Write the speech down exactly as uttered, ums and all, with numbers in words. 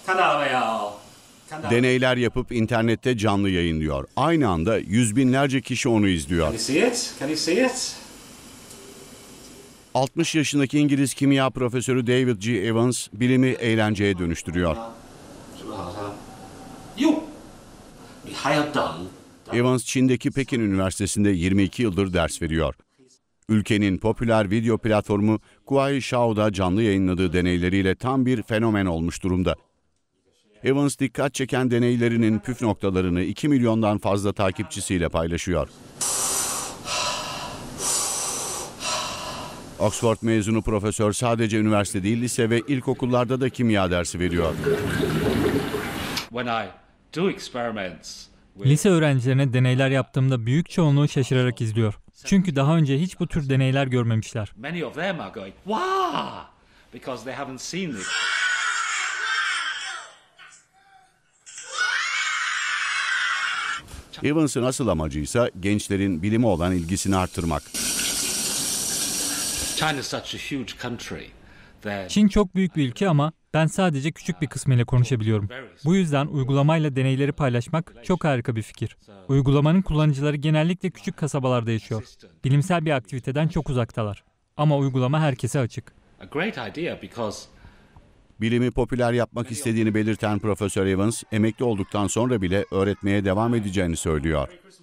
Deneyler yapıp internette canlı yayınlıyor. Aynı anda yüz binlerce kişi onu izliyor. altmış yaşındaki İngiliz kimya profesörü David G. Evans bilimi eğlenceye dönüştürüyor. Evans, Çin'deki Pekin Üniversitesi'nde yirmi iki yıldır ders veriyor. Ülkenin popüler video platformu Kuaishou'da canlı yayınladığı deneyleriyle tam bir fenomen olmuş durumda. Evans, dikkat çeken deneylerinin püf noktalarını iki milyondan fazla takipçisiyle paylaşıyor. Oxford mezunu profesör sadece üniversite değil, lise ve ilkokullarda da kimya dersi veriyor. Lise öğrencilerine deneyler yaptığımda büyük çoğunluğu şaşırarak izliyor. Çünkü daha önce hiç bu tür deneyler görmemişler. Evans'ın asıl amacıysa gençlerin bilime olan ilgisini arttırmak. Çin çok büyük bir ülke ama ben sadece küçük bir kısmıyla konuşabiliyorum. Bu yüzden uygulamayla deneyleri paylaşmak çok harika bir fikir. Uygulamanın kullanıcıları genellikle küçük kasabalarda yaşıyor. Bilimsel bir aktiviteden çok uzaktalar. Ama uygulama herkese açık. Bilimi popüler yapmak istediğini belirten Profesör Evans, emekli olduktan sonra bile öğretmeye devam edeceğini söylüyor.